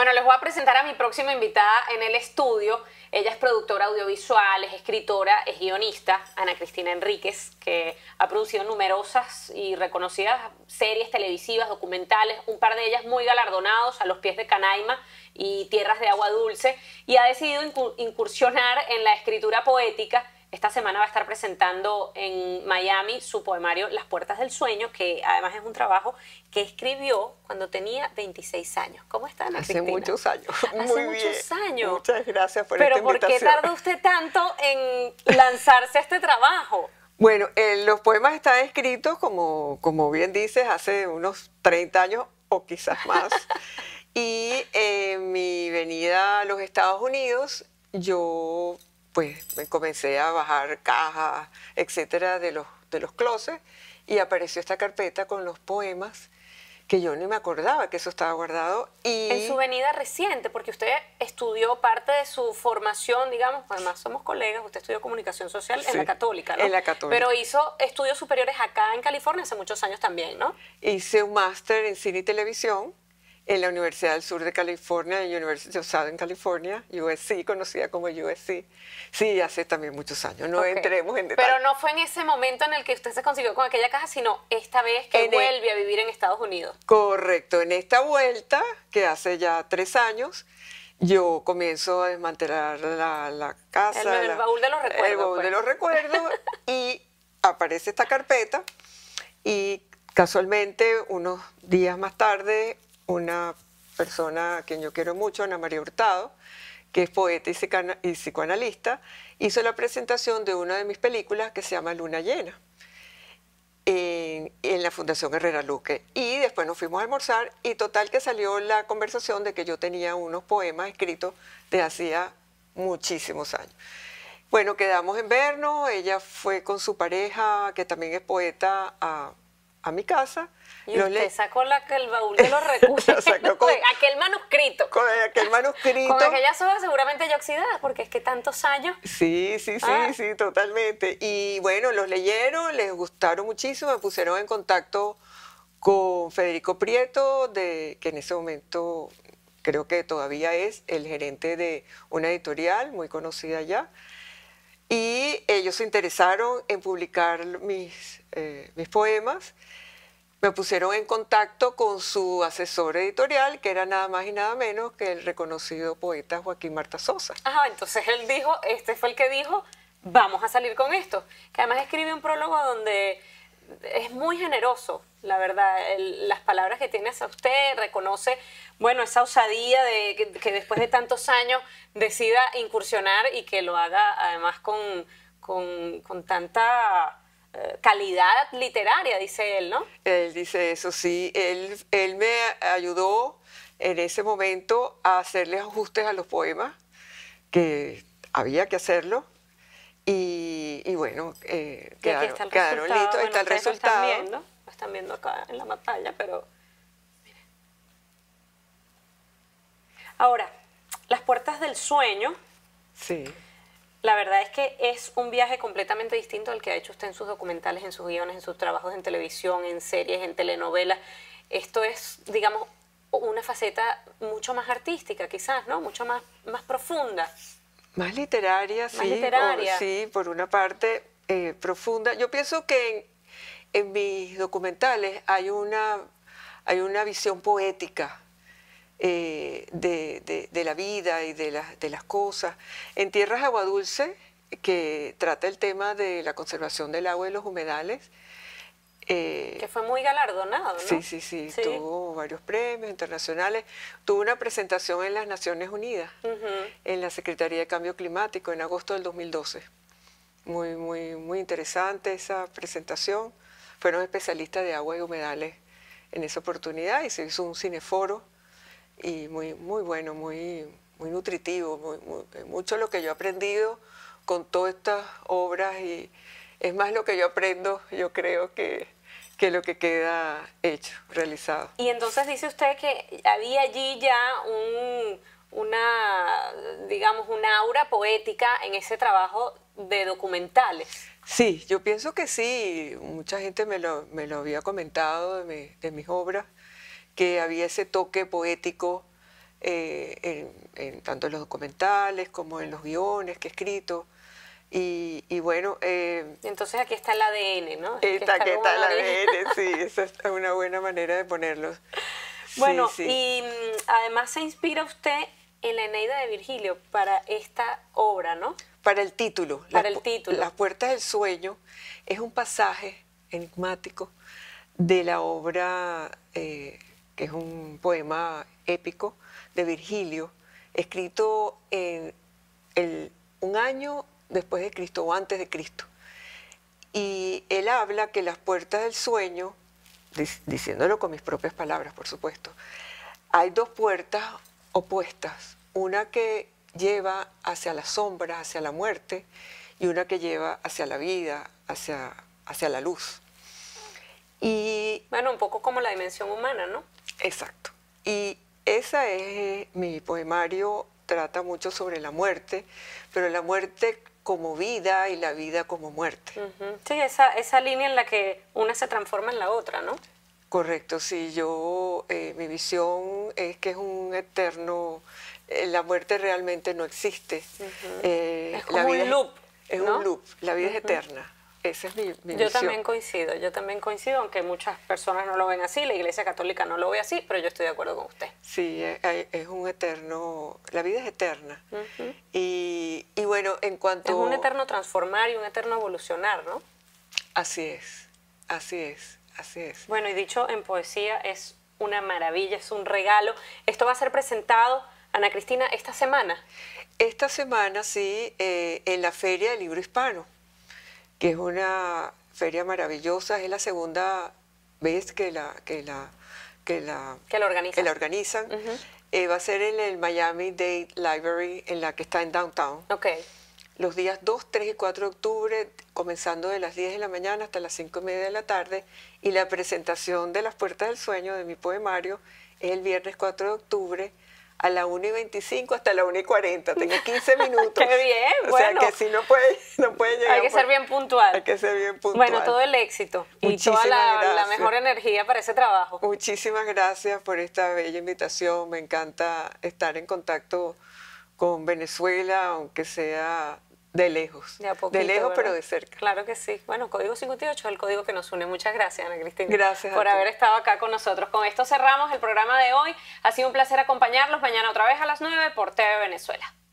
Bueno, les voy a presentar a mi próxima invitada en el estudio. Ella es productora audiovisual, es escritora, es guionista, Ana Cristina Enríquez, que ha producido numerosas y reconocidas series televisivas, documentales, un par de ellas muy galardonados, A los pies de Canaima y Tierras de agua dulce, y ha decidido incursionar en la escritura poética. Esta semana va a estar presentando en Miami su poemario Las puertas del sueño, que además es un trabajo que escribió cuando tenía 26 años. ¿Cómo está, Ana Cristina? Hace muchos años. Hace muchos años. Muchas gracias por esta invitación. ¿Pero por qué tardó usted tanto en lanzarse a este trabajo? Bueno, los poemas están escritos, como bien dices, hace unos 30 años o quizás más. Y en mi venida a los Estados Unidos, yo pues me comencé a bajar cajas, etcétera, de los closets, y apareció esta carpeta con los poemas que yo ni me acordaba que eso estaba guardado. Y en su venida reciente, porque usted estudió parte de su formación, digamos, pues además somos colegas, usted estudió comunicación social en la Católica, ¿no? En la Católica. Pero hizo estudios superiores acá en California hace muchos años también, ¿no? Hice un máster en cine y televisión en la Universidad del Sur de California, University of Southern California, USC, conocida como USC. Sí, hace también muchos años, no entremos en detalle. Pero no fue en ese momento en el que usted se consiguió con aquella caja, sino esta vez que vuelve a vivir en Estados Unidos. Correcto, en esta vuelta, que hace ya 3 años, yo comienzo a desmantelar la casa. El baúl de los recuerdos. El baúl de los recuerdos, y aparece esta carpeta, y casualmente, unos días más tarde, una persona a quien yo quiero mucho, Ana María Hurtado, que es poeta y psicoanalista, hizo la presentación de una de mis películas que se llama Luna Llena, en la Fundación Herrera Luque. Y después nos fuimos a almorzar, y total que salió la conversación de que yo tenía unos poemas escritos de hacía muchísimos años. Bueno, quedamos en vernos, ella fue con su pareja, que también es poeta, a mi casa. Y usted sacó el baúl de los recuerdos, aquel manuscrito. Con aquel manuscrito. Con aquellas hojas seguramente ya oxidadas, porque es que tantos años. Sí, totalmente. Y bueno, los leyeron, les gustaron muchísimo, me pusieron en contacto con Federico Prieto, que en ese momento creo que todavía es el gerente de una editorial muy conocida ya. Y ellos se interesaron en publicar mis poemas. Me pusieron en contacto con su asesor editorial, que era nada más y nada menos que el reconocido poeta Joaquín Marta Sosa. Ajá, entonces él dijo, este fue el que dijo, vamos a salir con esto. Que además escribe un prólogo donde es muy generoso, la verdad, las palabras que tiene hacia usted, reconoce, bueno, esa osadía de que después de tantos años decida incursionar y que lo haga además con tanta calidad literaria, dice él, ¿no? Él dice eso, sí. Él me ayudó en ese momento a hacerle ajustes a los poemas, que había que hacerlo. Y bueno, quedaron listos. Bueno, está el resultado. Lo están viendo acá en la pantalla, pero miren. Ahora, Las puertas del sueño. Sí. La verdad es que es un viaje completamente distinto al que ha hecho usted en sus documentales, en sus guiones, en sus trabajos en televisión, en series, en telenovelas. Esto es, digamos, una faceta mucho más artística, quizás, ¿no? Mucho más profunda. Más literaria, sí. Literaria. Sí, por una parte profunda. Yo pienso que en mis documentales hay una visión poética de la vida y de las cosas. En Tierras de agua dulce, que trata el tema de la conservación del agua y los humedales. Que fue muy galardonado, ¿no? Sí, tuvo varios premios internacionales. Tuvo una presentación en las Naciones Unidas, en la Secretaría de Cambio Climático, en agosto del 2012. Muy interesante esa presentación. Fueron especialistas de agua y humedales en esa oportunidad, y se hizo un cineforo, y muy bueno, muy nutritivo, mucho lo que yo he aprendido con todas estas obras, y es más lo que yo aprendo, yo creo, que lo que queda hecho, realizado. Y entonces dice usted que había allí ya digamos, una aura poética en ese trabajo de documentales. Sí, yo pienso que sí. Mucha gente me lo había comentado de mis obras, que había ese toque poético en tanto en los documentales como en los guiones que he escrito. Y bueno, Entonces aquí está el ADN, ¿no? aquí está el ADN, sí, esa es una buena manera de ponerlo. Bueno, Sí, sí. y además se inspira usted en la Eneida de Virgilio para esta obra, ¿no? Para el título. Para el título. Las puertas del sueño es un pasaje enigmático de la obra, que es un poema épico de Virgilio, escrito en un año después de Cristo o antes de Cristo. Y él habla que las puertas del sueño, diciéndolo con mis propias palabras, por supuesto, hay dos puertas opuestas, una que lleva hacia la sombra, hacia la muerte, y una que lleva hacia la vida, hacia la luz. Y bueno, un poco como la dimensión humana, ¿no? exacto. Y esa es, mi poemario trata mucho sobre la muerte, pero la muerte como vida y la vida como muerte. Sí, esa línea en la que una se transforma en la otra, ¿no? Correcto, sí, mi visión es que es un eterno, la muerte realmente no existe. Es como un loop, Es ¿no? un loop, la vida es eterna. Esa es mi visión. Yo también coincido, aunque muchas personas no lo ven así, la Iglesia Católica no lo ve así, pero yo estoy de acuerdo con usted. Sí, es un eterno, la vida es eterna. Y bueno, en cuanto... Es un eterno transformar y un eterno evolucionar, ¿no? Así es, así es, así es. Bueno, y dicho en poesía, es una maravilla, es un regalo. Esto va a ser presentado, Ana Cristina, esta semana. Esta semana, sí, en la Feria del Libro Hispano, que es una feria maravillosa, es la segunda vez que la organizan. Va a ser en el Miami-Dade Library, en la que está en Downtown. Okay. Los días 2, 3 y 4 de octubre, comenzando de las 10 de la mañana hasta las 5:30 de la tarde. Y la presentación de Las Puertas del Sueño, de mi poemario, es el viernes 4 de octubre, a la 1:25 hasta la 1:40. Tengo 15 minutos. ¡Qué bien! O bueno. sea que si no puede llegar. Hay que ser bien puntual. Hay que ser bien puntual. Bueno, todo el éxito Muchísimas y toda la gracias. mejor energía para ese trabajo. Muchísimas gracias por esta bella invitación. Me encanta estar en contacto con Venezuela, aunque sea de lejos. De a poquito, de lejos, ¿verdad? pero de cerca. Claro que sí. Bueno, Código 58 es el código que nos une. Muchas gracias, Ana Cristina. Gracias por a ti. haber estado acá con nosotros. Con esto cerramos el programa de hoy. Ha sido un placer acompañarlos. Mañana otra vez a las 9 por TV Venezuela.